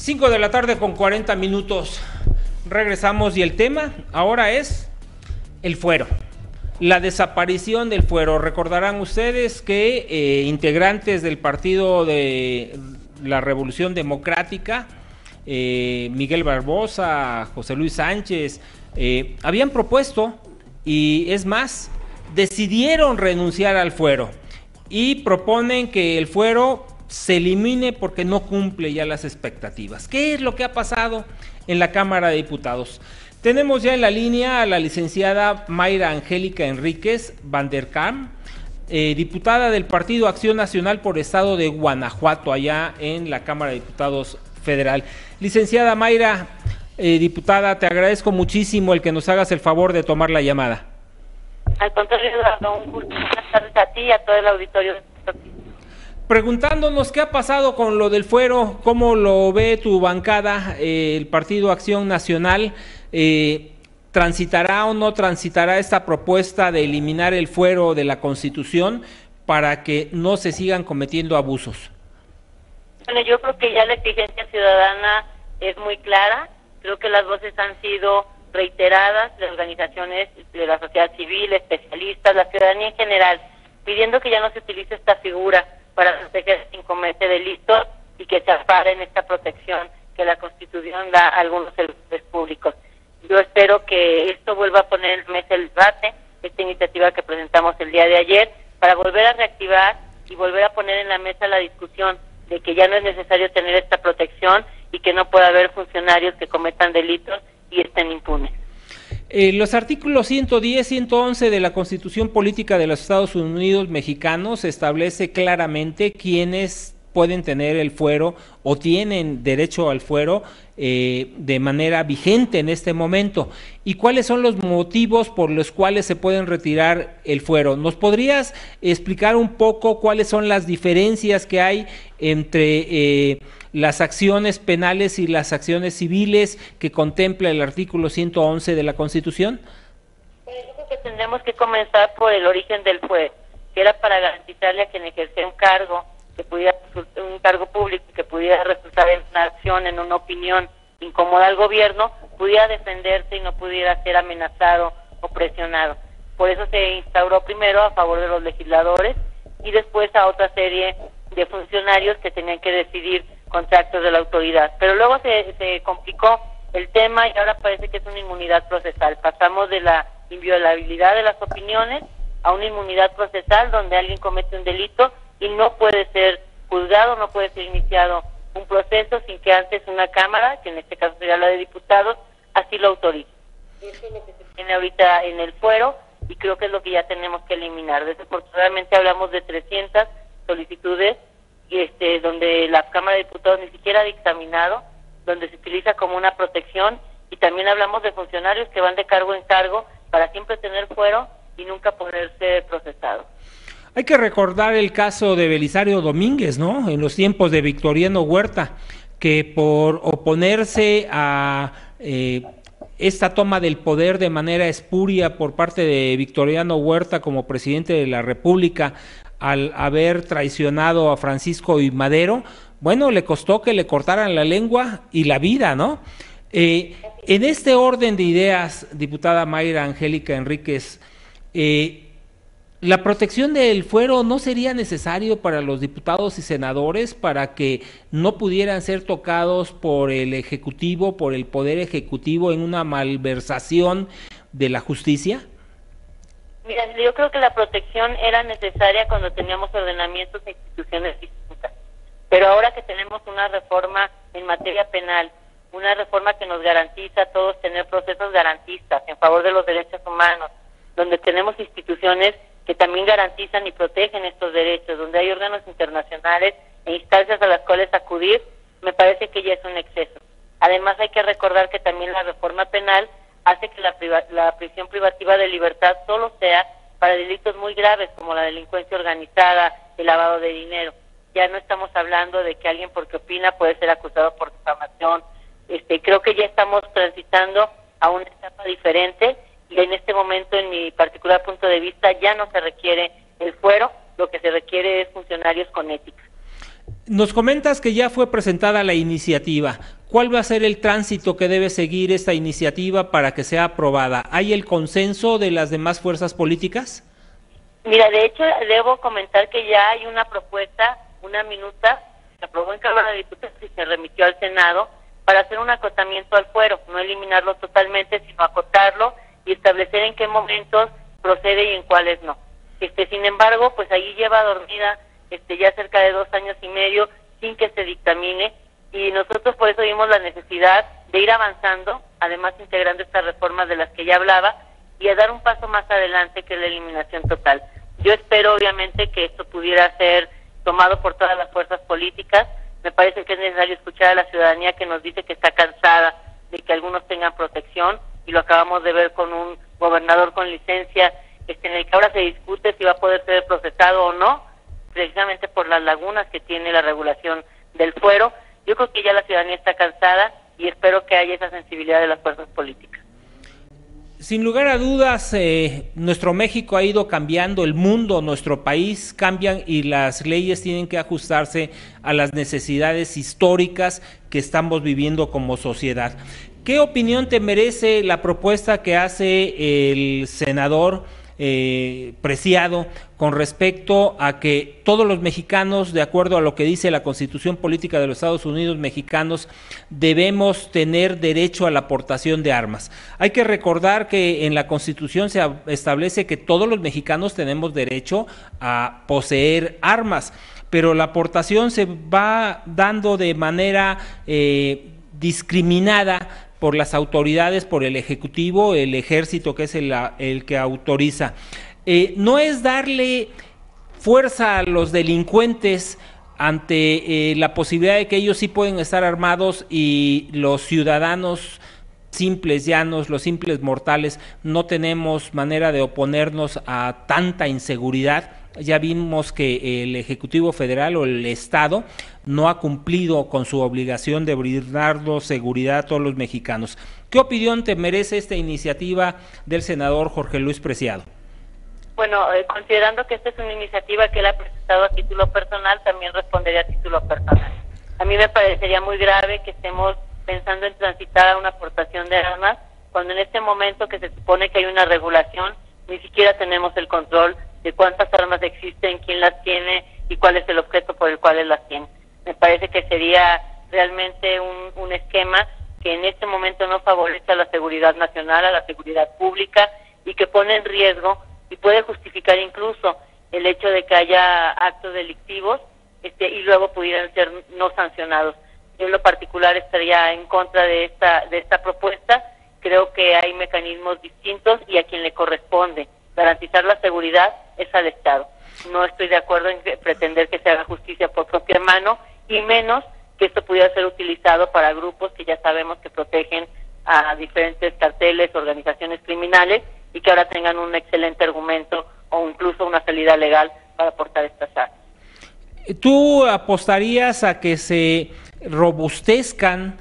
5 de la tarde con 40 minutos. Regresamos y el tema ahora es el fuero. La desaparición del fuero. Recordarán ustedes que integrantes del Partido de la Revolución Democrática, Miguel Barbosa, José Luis Sánchez, habían propuesto, y es más, decidieron renunciar al fuero y proponen que el fuero se elimine porque no cumple ya las expectativas. ¿Qué es lo que ha pasado en la Cámara de Diputados? Tenemos ya en la línea a la licenciada Mayra Angélica Enríquez Van der Kam, diputada del Partido Acción Nacional por Estado de Guanajuato, allá en la Cámara de Diputados Federal. Licenciada Mayra, diputada, te agradezco muchísimo el que nos hagas el favor de tomar la llamada. Al contrario, Eduardo, un gusto. Buenas tardes a ti y a todo el auditorio. Preguntándonos qué ha pasado con lo del fuero, cómo lo ve tu bancada, el Partido Acción Nacional, ¿transitará o no transitará esta propuesta de eliminar el fuero de la Constitución para que no se sigan cometiendo abusos? Bueno, yo creo que ya la exigencia ciudadana es muy clara. Creo que las voces han sido reiteradas de organizaciones de la sociedad civil, especialistas, la ciudadanía en general, pidiendo que ya no se utilice esta figura para proteger sin cometer delitos y que se ampare en esta protección que la Constitución da a algunos servidores públicos. Yo espero que esto vuelva a poner en mesa el debate, esta iniciativa que presentamos el día de ayer, para volver a reactivar y volver a poner en la mesa la discusión de que ya no es necesario tener esta protección y que no puede haber funcionarios que cometan delitos y estén impunes. Los artículos 110, 111 de la Constitución Política de los Estados Unidos Mexicanos establece claramente quiénes pueden tener el fuero o tienen derecho al fuero de manera vigente en este momento. ¿Y cuáles son los motivos por los cuales se pueden retirar el fuero? ¿Nos podrías explicar un poco cuáles son las diferencias que hay entre las acciones penales y las acciones civiles que contempla el artículo 111 de la Constitución? Yo creo que tendremos que comenzar por el origen del fuero, que era para garantizarle a quien ejercía un cargo público que pudiera resultar en una acción, en una opinión incómoda al gobierno, pudiera defenderse y no pudiera ser amenazado o presionado. Por eso se instauró primero a favor de los legisladores y después a otra serie de funcionarios que tenían que decidir contra actos de la autoridad. Pero luego se complicó el tema y ahora parece que es una inmunidad procesal. Pasamos de la inviolabilidad de las opiniones a una inmunidad procesal donde alguien comete un delito y no puede ser juzgado, no puede ser iniciado un proceso sin que antes una Cámara, que en este caso sería la de diputados, así lo autorice. Eso es lo que se tiene ahorita en el fuero y creo que es lo que ya tenemos que eliminar. Desafortunadamente hablamos de 300 solicitudes donde la Cámara de Diputados ni siquiera ha dictaminado, donde se utiliza como una protección, y también hablamos de funcionarios que van de cargo en cargo para siempre tener fuero y nunca poder ser procesados. Hay que recordar el caso de Belisario Domínguez, ¿no? En los tiempos de Victoriano Huerta, que por oponerse a esta toma del poder de manera espuria por parte de Victoriano Huerta como presidente de la República, al haber traicionado a Francisco I. Madero, bueno, le costó que le cortaran la lengua y la vida, ¿no? En este orden de ideas, diputada Mayra Angélica Enríquez, ¿la protección del fuero no sería necesario para los diputados y senadores para que no pudieran ser tocados por el Ejecutivo, por el Poder Ejecutivo en una malversación de la justicia? Mira, yo creo que la protección era necesaria cuando teníamos ordenamientos e instituciones distintas, pero ahora que tenemos una reforma en materia penal, una reforma que nos garantiza a todos tener procesos garantistas en favor de los derechos humanos, donde tenemos instituciones que también garantizan y protegen estos derechos, donde hay órganos internacionales e instancias a las cuales acudir, me parece que ya es un exceso. Además hay que recordar que también la reforma penal hace que la prisión privativa de libertad solo sea para delitos muy graves como la delincuencia organizada, el lavado de dinero. Ya no estamos hablando de que alguien porque opina puede ser acusado por difamación. Creo que ya estamos transitando a una etapa diferente y en este momento, en mi particular punto de vista, ya no se requiere el fuero, lo que se requiere es funcionarios con ética. Nos comentas que ya fue presentada la iniciativa. ¿Cuál va a ser el tránsito que debe seguir esta iniciativa para que sea aprobada? ¿Hay el consenso de las demás fuerzas políticas? Mira, de hecho, debo comentar que ya hay una propuesta, una minuta, se aprobó en Cámara de Diputados y se remitió al Senado para hacer un acotamiento al fuero, no eliminarlo totalmente, sino acotarlo y establecer en qué momentos procede y en cuáles no. Sin embargo, pues ahí lleva dormida ya cerca de 2 años y medio sin que se dictamine, y nosotros por eso vimos la necesidad de ir avanzando, además integrando estas reformas de las que ya hablaba, y a dar un paso más adelante, que es la eliminación total. Yo espero obviamente que esto pudiera ser tomado por todas las fuerzas políticas. Me parece que es necesario escuchar a la ciudadanía, que nos dice que está cansada de que algunos tengan protección, y lo acabamos de ver con un gobernador con licencia, en el que ahora se discute si va a poder ser procesado o no, precisamente por las lagunas que tiene la regulación del fuero. Yo creo que ya la ciudadanía está cansada y espero que haya esa sensibilidad de las fuerzas políticas. Sin lugar a dudas, nuestro México ha ido cambiando, el mundo, nuestro país cambian, y las leyes tienen que ajustarse a las necesidades históricas que estamos viviendo como sociedad. ¿Qué opinión te merece la propuesta que hace el senador Preciado con respecto a que todos los mexicanos, de acuerdo a lo que dice la Constitución Política de los Estados Unidos Mexicanos, debemos tener derecho a la aportación de armas? Hay que recordar que en la Constitución se establece que todos los mexicanos tenemos derecho a poseer armas, pero la aportación se va dando de manera discriminada por las autoridades, por el Ejecutivo, el Ejército, que es el que autoriza. No es darle fuerza a los delincuentes ante la posibilidad de que ellos sí pueden estar armados, y los ciudadanos simples, llanos, los simples mortales, no tenemos manera de oponernos a tanta inseguridad. Ya vimos que el Ejecutivo Federal o el Estado no ha cumplido con su obligación de brindarnos seguridad a todos los mexicanos. ¿Qué opinión te merece esta iniciativa del senador Jorge Luis Preciado? Bueno, considerando que esta es una iniciativa que él ha presentado a título personal, también respondería a título personal. A mí me parecería muy grave que estemos pensando en transitar a una aportación de armas, cuando en este momento que se supone que hay una regulación, ni siquiera tenemos el control de cuántas armas existen, quién las tiene y cuál es el objeto por el cual él las tiene. Me parece que sería realmente un esquema que en este momento no favorece a la seguridad nacional, a la seguridad pública, y que pone en riesgo y puede justificar incluso el hecho de que haya actos delictivos y luego pudieran ser no sancionados. Yo en lo particular estaría en contra de esta propuesta. Creo que hay mecanismos distintos, y a quien le corresponde garantizar la seguridad es al Estado. No estoy de acuerdo en pretender que se haga justicia por propia mano, y menos que esto pudiera ser utilizado para grupos que ya sabemos que protegen a diferentes carteles, organizaciones criminales, y que ahora tengan un excelente argumento o incluso una salida legal para aportar estas armas. ¿Tú apostarías a que se robustezcan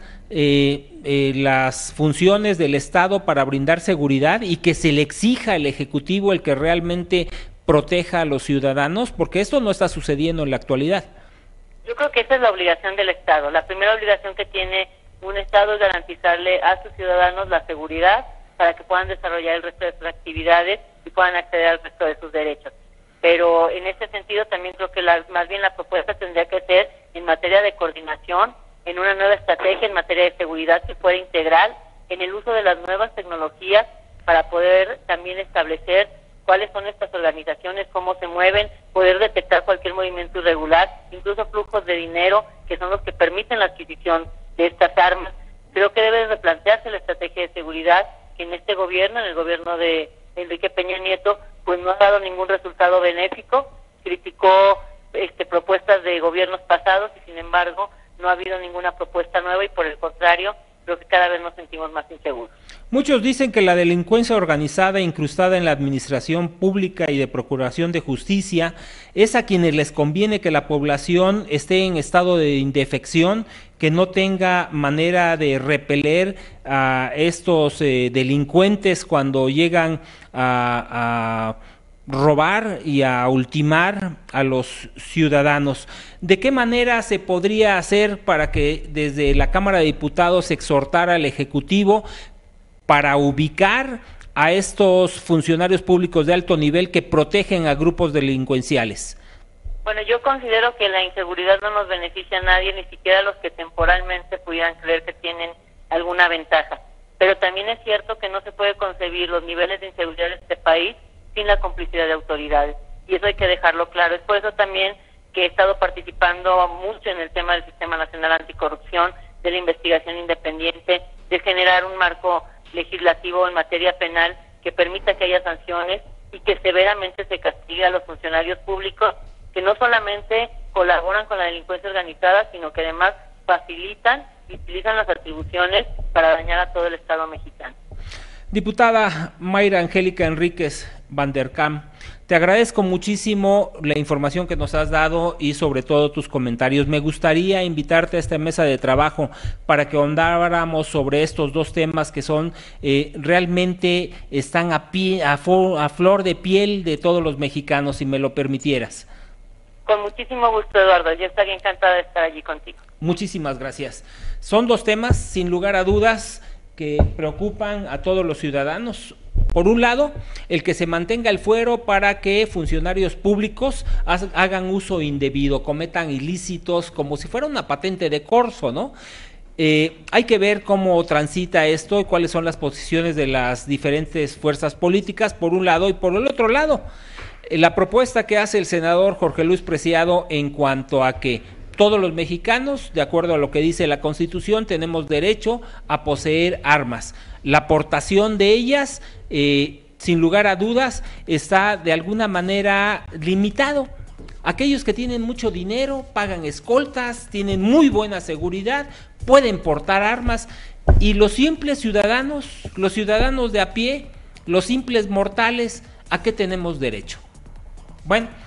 las funciones del Estado para brindar seguridad, y que se le exija al Ejecutivo el que realmente proteja a los ciudadanos? Porque esto no está sucediendo en la actualidad. Yo creo que esa es la obligación del Estado. La primera obligación que tiene un Estado es garantizarle a sus ciudadanos la seguridad para que puedan desarrollar el resto de sus actividades y puedan acceder al resto de sus derechos. Pero en ese sentido también creo que más bien la propuesta tendría que ser en materia de coordinación, en una nueva estrategia en materia de seguridad que fuera integral, en el uso de las nuevas tecnologías para poder también establecer cuáles son estas organizaciones, cómo se mueven, poder detectar cualquier movimiento irregular, incluso flujos de dinero que son los que permiten la adquisición de estas armas. Creo que debe replantearse la estrategia de seguridad, que en este gobierno, en el gobierno de Enrique Peña Nieto, pues no ha dado ningún resultado benéfico. Criticó propuestas de gobiernos pasados y sin embargo no ha habido ninguna propuesta nueva, y por el contrario, creo que cada vez nos sentimos más inseguros. Muchos dicen que la delincuencia organizada incrustada en la administración pública y de procuración de justicia es a quienes les conviene que la población esté en estado de indefección, que no tenga manera de repeler a estos delincuentes cuando llegan a robar y a ultimar a los ciudadanos. ¿De qué manera se podría hacer para que desde la Cámara de Diputados se exhortara al Ejecutivo para ubicar a estos funcionarios públicos de alto nivel que protegen a grupos delincuenciales? Bueno, yo considero que la inseguridad no nos beneficia a nadie, ni siquiera a los que temporalmente pudieran creer que tienen alguna ventaja. Pero también es cierto que no se puede concebir los niveles de inseguridad de este país sin la complicidad de autoridades. Y eso hay que dejarlo claro. Es por eso también que he estado participando mucho en el tema del Sistema Nacional Anticorrupción, de la investigación independiente, de generar un marco legislativo en materia penal que permita que haya sanciones y que severamente se castigue a los funcionarios públicos que no solamente colaboran con la delincuencia organizada, sino que además facilitan y utilizan las atribuciones para dañar a todo el Estado mexicano. Diputada Mayra Angélica Enríquez Van der Kamp, te agradezco muchísimo la información que nos has dado y sobre todo tus comentarios. Me gustaría invitarte a esta mesa de trabajo para que ahondáramos sobre estos dos temas que son realmente están a flor de piel de todos los mexicanos, si me lo permitieras. Con muchísimo gusto, Eduardo. Yo estaría encantada de estar allí contigo. Muchísimas gracias. Son dos temas, sin lugar a dudas, que preocupan a todos los ciudadanos. Por un lado, el que se mantenga el fuero para que funcionarios públicos hagan uso indebido, cometan ilícitos como si fuera una patente de corso, ¿no? Hay que ver cómo transita esto y cuáles son las posiciones de las diferentes fuerzas políticas, por un lado, y por el otro lado, la propuesta que hace el senador Jorge Luis Preciado en cuanto a que todos los mexicanos, de acuerdo a lo que dice la Constitución, tenemos derecho a poseer armas. La aportación de ellas, sin lugar a dudas, está de alguna manera limitado. Aquellos que tienen mucho dinero, pagan escoltas, tienen muy buena seguridad, pueden portar armas, y los simples ciudadanos, los ciudadanos de a pie, los simples mortales, ¿a qué tenemos derecho? Bueno,